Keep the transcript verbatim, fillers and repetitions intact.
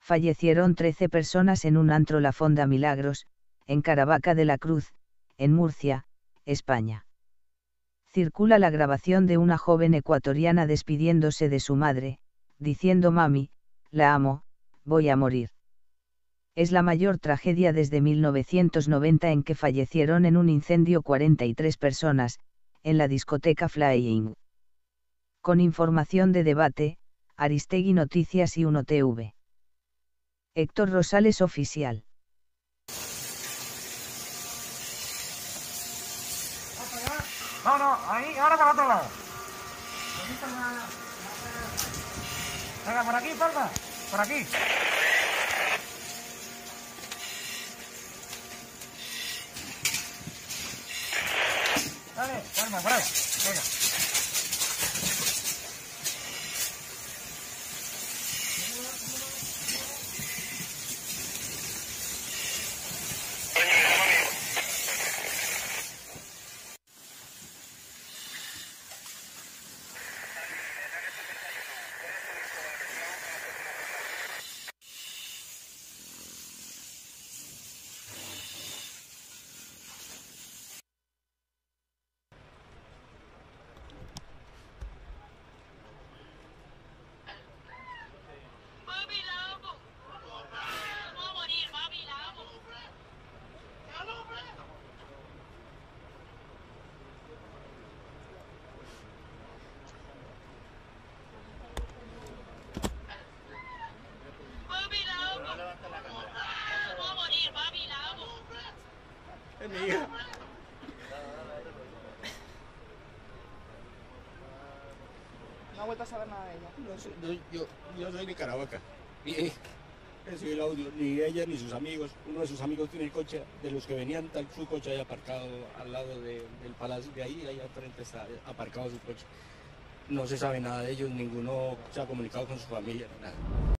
fallecieron trece personas en un antro La Fonda Milagros, en Caravaca de la Cruz, en Murcia, España. Circula la grabación de una joven ecuatoriana despidiéndose de su madre, diciendo: mami, la amo, voy a morir. Es la mayor tragedia desde mil novecientos noventa en que fallecieron en un incendio cuarenta y tres personas, en la discoteca Flying. Con información de Debate, Aristegui Noticias y Uno T V. Héctor Rosales Oficial. No, no, ahí, ahora para otro lado. Venga, por aquí, porfa, por aquí. Dale, calma, por ahí, venga. Es mi hija. No ha vuelto a saber nada de ella. No sé, no, yo, yo soy de Caravaca. Y recibí el audio, ni ella ni sus amigos. Uno de sus amigos tiene el coche, de los que venían, tal su coche ahí aparcado al lado de, del palacio, de ahí, ahí al frente está aparcado su coche. No se sabe nada de ellos, ninguno se ha comunicado con su familia, nada.